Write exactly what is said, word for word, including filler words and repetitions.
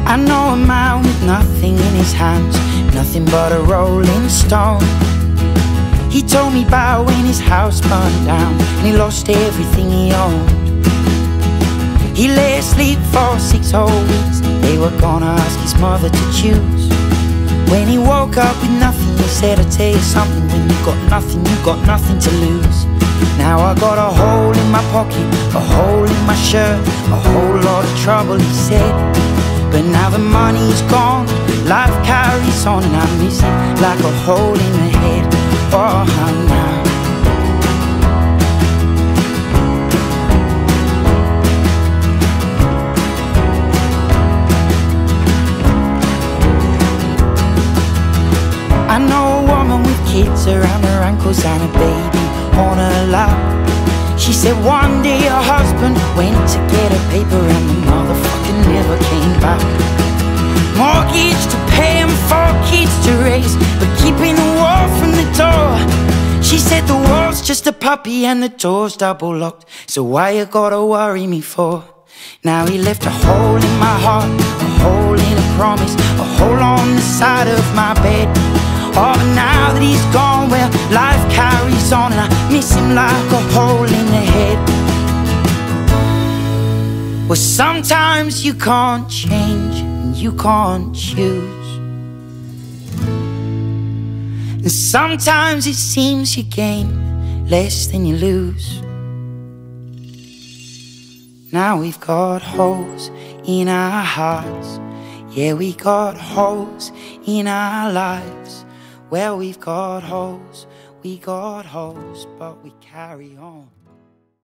I know a man with nothing in his hands, nothing but a rolling stone. He told me about when his house burned down and he lost everything he owned. He lay asleep for six whole weeks. They were gonna ask his mother to choose. When he woke up with nothing, he said, I'll tell you something, when you got nothing, you got nothing to lose. Now I got a hole in my pocket, a hole in my shirt, a whole lot of trouble, he said. But now the money's gone, life carries on, and I miss him like a hole in the head. Oh, now I know a woman with kids around her ankles and a baby on her lap. She said one day her husband went to get a paper and the motherfucker never came back. Mortgage to pay and four kids to raise, but keeping the wall from the door. She said the wall's just a puppy and the door's double locked, so why you gotta worry me for? Now he left a hole in my heart, a hole in a promise, a hole on the side of my bed. Oh, but now that he's gone, well, life carries on, and I miss him like a hole in the head. Well, sometimes you can't change and you can't choose, and sometimes it seems you gain less than you lose. Now we've got holes in our hearts, yeah, we got holes in our lives. Well, we've got holes, we got holes, but we carry on.